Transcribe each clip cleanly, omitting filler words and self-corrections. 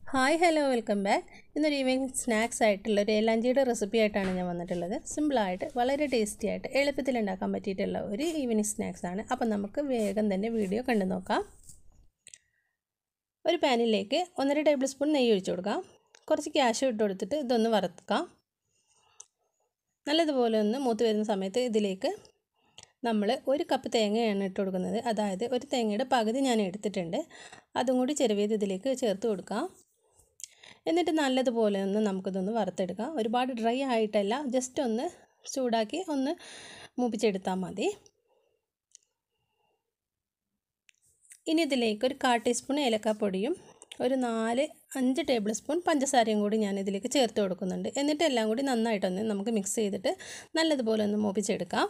Hi hello welcome back. ഇന്നൊരു evening snacks ആയിട്ടുള്ള ഒരു എലാഞ്ചിയുടെ റെസിപ്പി ആയിട്ടാണ് ഞാൻ വന്നിട്ടുള്ളത്. സിമ്പിളായിട്ട് വളരെ ടേസ്റ്റി ആയിട്ട് എളുപ്പത്തിൽ ഉണ്ടാക്കാൻ പറ്റിയിട്ടുള്ള ഒരു ഈവനിങ് സ്നാക്സ് ആണ്. അപ്പം നമുക്ക് വേഗം തന്നെ വീഡിയോ കണ്ടു നോക്കാം. ഒരു പാനിലേക്ക് 1.5 ടേബിൾ സ്പൂൺ നെയ്യ് ഒഴിച്ചു കൊടുക്കാം. കുറച്ച് ക്യാഷ്യൂ ഇട്ട് കൊടുത്തിട്ട് ഇതൊന്ന് വറുക്കാം. നല്ലതുപോലെ ഒന്ന് മൂത്ത് വരുന്ന സമയത്ത് ഇതിലേക്ക് നമ്മൾ 1 കപ്പ് തേങ്ങയാണ് ഇട്ട് കൊടുക്കുന്നത്. അതായത് ഒരു തേങ്ങയുടെ പകുതി ഞാൻ എടുത്തിട്ടുണ്ട്. അതും കൂടി ചെറുവിയത് ഇതിലേക്ക് ചേർത്ത് കൊടുക്കാം. എന്നിട്ട് നല്ലതുപോലെ ഒന്ന് നമുക്കിതൊന്ന് വറുത്തെടുക്കാം. ഒരുപാട് ഡ്രൈ ആയിട്ടല്ല, ജസ്റ്റ് ഒന്ന് ചൂടാക്കി ഒന്ന് മൂപ്പിച്ചെടുത്താൽ മതി. ഇനി ഇതിലേക്ക് ഒരു 1/4 ടീസ്പൂൺ ഏലക്കാപ്പൊടിയും ഒരു 4-5 ടേബിൾ സ്പൂൺ പഞ്ചസാരയും കൂടി ഞാൻ ഇതിലേക്ക് ചേർത്ത് കൊടുക്കുന്നുണ്ട്. എന്നിട്ട് എല്ലാം കൂടി നന്നായിട്ടൊന്ന് നമുക്ക് മിക്സ് ചെയ്തിട്ട് നല്ലതുപോലെ ഒന്ന് മൂപ്പിച്ചെടുക്കാം.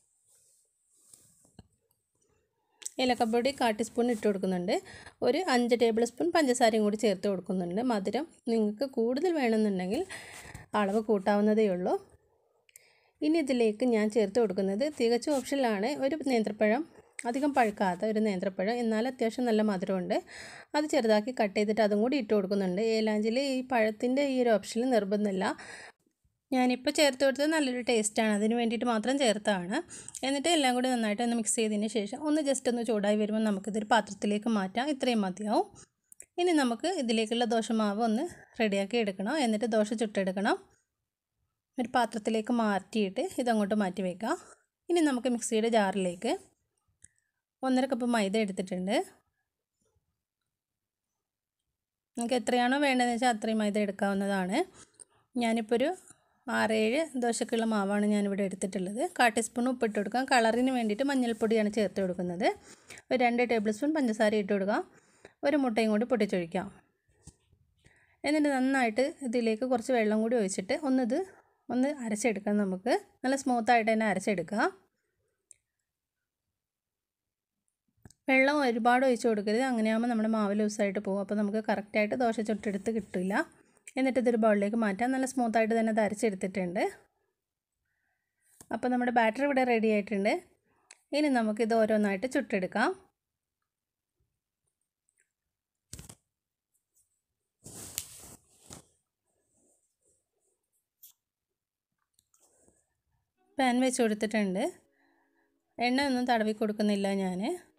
ഏലക്കപ്പൊടി 1/4 ടീസ്പൂൺ ഇട്ട് കൊടുക്കുന്നുണ്ട്. ഒരു 5 ടേബിൾ സ്പൂൺ പഞ്ചസാരയും കൂടി ചേർത്ത് കൊടുക്കുന്നുണ്ട്. മധുരം നിങ്ങൾക്ക് കൂടുതൽ വേണമെന്നുണ്ടെങ്കിൽ അളവ് കൂട്ടാവുന്നതേ ഉള്ളൂ. ഇനി ഇതിലേക്ക് ഞാൻ ചേർത്ത് കൊടുക്കുന്നത് തികച്ചും ഓപ്ഷനിലാണ്. ഒരു നേന്ത്രപ്പഴം, അധികം പഴുക്കാത്ത ഒരു നേന്ത്രപ്പഴം, എന്നാൽ അത്യാവശ്യം നല്ല മധുരമുണ്ട്. അത് ചെറുതാക്കി കട്ട് ചെയ്തിട്ട് അതും കൂടി ഇട്ട് കൊടുക്കുന്നുണ്ട്. ഏലാഞ്ചിൽ ഈ പഴത്തിൻ്റെ ഈ ഒരു ഓപ്ഷനിൽ നിർബന്ധമില്ല. ഞാനിപ്പോൾ ചേർത്ത് കൊടുത്തത് നല്ലൊരു ടേസ്റ്റാണ്, അതിന് വേണ്ടിയിട്ട് മാത്രം ചേർത്താണ്. എന്നിട്ട് എല്ലാം കൂടി നന്നായിട്ട് ഒന്ന് മിക്സ് ചെയ്തതിന് ശേഷം ഒന്ന് ജസ്റ്റ് ഒന്ന് ചൂടായി വരുമ്പോൾ നമുക്കിതൊരു പാത്രത്തിലേക്ക് മാറ്റാം. ഇത്രയും മതിയാവും. ഇനി നമുക്ക് ഇതിലേക്കുള്ള ദോശമാവ് ഒന്ന് റെഡിയാക്കി എടുക്കണം. എന്നിട്ട് ദോശ ചുട്ടെടുക്കണം. ഒരു പാത്രത്തിലേക്ക് മാറ്റിയിട്ട് ഇതങ്ങോട്ട് മാറ്റി വയ്ക്കാം. ഇനി നമുക്ക് മിക്സിയുടെ ജാറിലേക്ക് 1.5 കപ്പ് മൈദ എടുത്തിട്ടുണ്ട്. നമുക്ക് എത്രയാണോ വേണ്ടതെന്ന് വെച്ചാൽ അത്രയും മൈദ എടുക്കാവുന്നതാണ്. ഞാനിപ്പോൾ ഒരു 6-7 ദോശക്കുള്ള മാവാണ് ഞാനിവിടെ എടുത്തിട്ടുള്ളത്. 1/4 ടീസ്പൂൺ ഉപ്പിട്ട് കൊടുക്കാം. കളറിന് വേണ്ടിയിട്ട് മഞ്ഞൾപ്പൊടിയാണ് ചേർത്ത് കൊടുക്കുന്നത്. ഒരു 2 ടേബിൾ സ്പൂൺ പഞ്ചസാര ഇട്ട് കൊടുക്കാം. ഒരു മുട്ടയും കൂടി പൊട്ടിച്ചൊഴിക്കാം. എന്നിട്ട് നന്നായിട്ട് ഇതിലേക്ക് കുറച്ച് വെള്ളം കൂടി ഒഴിച്ചിട്ട് ഒന്ന് അരച്ചെടുക്കാം. നമുക്ക് നല്ല സ്മൂത്തായിട്ട് തന്നെ അരച്ചെടുക്കാം. വെള്ളം ഒരുപാട് ഒഴിച്ച് കൊടുക്കരുത്, അങ്ങനെയാകുമ്പോൾ നമ്മുടെ മാവ് ലൂസായിട്ട് പോകും. അപ്പോൾ നമുക്ക് കറക്റ്റായിട്ട് ദോശ ചുട്ടെടുത്ത് കിട്ടില്ല. എന്നിട്ട് ഇതൊരു ബൗളിലേക്ക് മാറ്റാം. നല്ല സ്മൂത്തായിട്ട് തന്നെ അത് അരച്ചെടുത്തിട്ടുണ്ട്. അപ്പോൾ നമ്മുടെ ബാറ്റർ ഇവിടെ റെഡി ആയിട്ടുണ്ട്. ഇനി നമുക്കിത് ഓരോന്നായിട്ട് ചുട്ടെടുക്കാം. പാൻ വെച്ച് കൊടുത്തിട്ടുണ്ട്. എണ്ണ ഒന്നും തടവി കൊടുക്കുന്നില്ല ഞാൻ.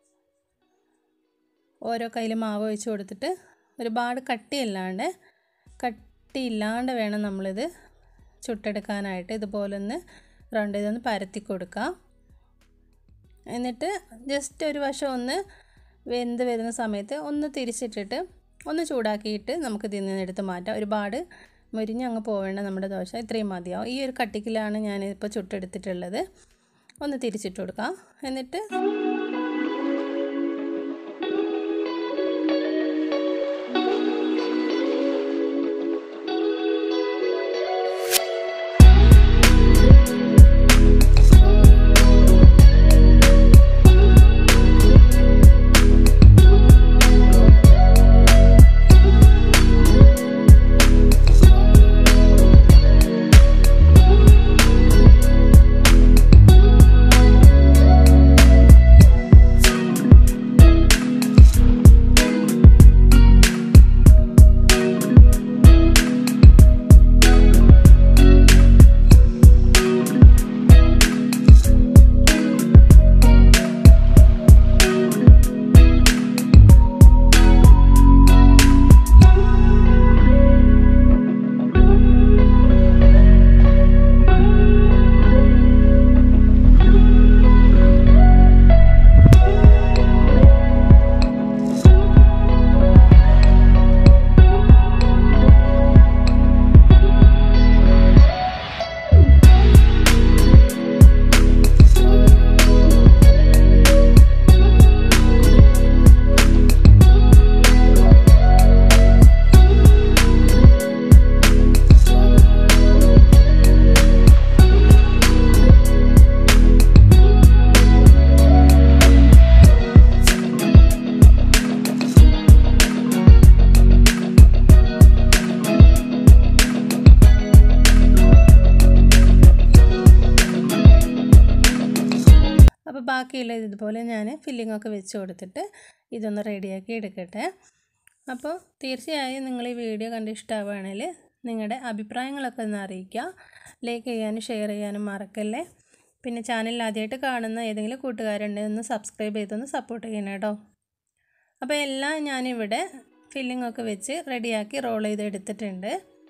ഓരോ കയ്യിൽ മാവ് ഒഴിച്ച് കൊടുത്തിട്ട് ഒരുപാട് കട്ടിയില്ലാണ്ട് വേണം നമ്മളിത് ചുട്ടെടുക്കാനായിട്ട്. ഇതുപോലെ ഒന്ന് റൗണ്ട് ചെയ്തൊന്ന് പരത്തി കൊടുക്കാം. എന്നിട്ട് ജസ്റ്റ് ഒരു വശം ഒന്ന് വെന്ത് വരുന്ന സമയത്ത് ഒന്ന് തിരിച്ചിട്ടിട്ട് ഒന്ന് ചൂടാക്കിയിട്ട് നമുക്ക് ഇതിൽ നിന്ന് എടുത്ത് മാറ്റാം. ഒരുപാട് മുരിഞ്ഞങ്ങ് പോവേണ്ട നമ്മുടെ ദോശ. ഇത്രയും മതിയാവും. ഈ ഒരു കട്ടിക്കിലാണ് ഞാനിപ്പോൾ ചുട്ടെടുത്തിട്ടുള്ളത്. ഒന്ന് തിരിച്ചിട്ട് കൊടുക്കാം. എന്നിട്ട് ബാക്കിയുള്ള ഇതുപോലെ ഞാൻ ഫില്ലിംഗ് ഒക്കെ വെച്ച് കൊടുത്തിട്ട് ഇതൊന്ന് റെഡിയാക്കി എടുക്കട്ടെ. അപ്പോൾ തീർച്ചയായും നിങ്ങൾ ഈ വീഡിയോ കണ്ട് ഇഷ്ടമാവുകയാണെങ്കിൽ നിങ്ങളുടെ അഭിപ്രായങ്ങളൊക്കെ ഒന്ന് അറിയിക്കുക. ലൈക്ക് ചെയ്യാനും ഷെയർ ചെയ്യാനും മറക്കല്ലേ. പിന്നെ ചാനൽ ആദ്യമായിട്ട് കാണുന്ന ഏതെങ്കിലും കൂട്ടുകാരുണ്ടെങ്കിൽ ഒന്ന് സബ്സ്ക്രൈബ് ചെയ്തൊന്ന് സപ്പോർട്ട് ചെയ്യണം കേട്ടോ. അപ്പോൾ എല്ലാം ഞാനിവിടെ ഫില്ലിംഗ് ഒക്കെ വെച്ച് റെഡിയാക്കി റോൾ ചെയ്ത് എടുത്തിട്ടുണ്ട്.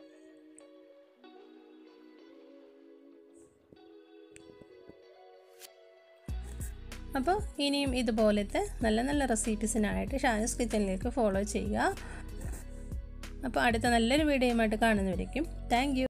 അപ്പോൾ ഇനിയും ഇതുപോലത്തെ നല്ല നല്ല റെസിപ്പീസിനായിട്ട് ഷാനൂസ് കിച്ചണിലേക്ക് ഫോളോ ചെയ്യുക. അപ്പോൾ അടുത്ത നല്ലൊരു വീഡിയോയുമായിട്ട് കാണുന്നവരേക്കും താങ്ക് യു.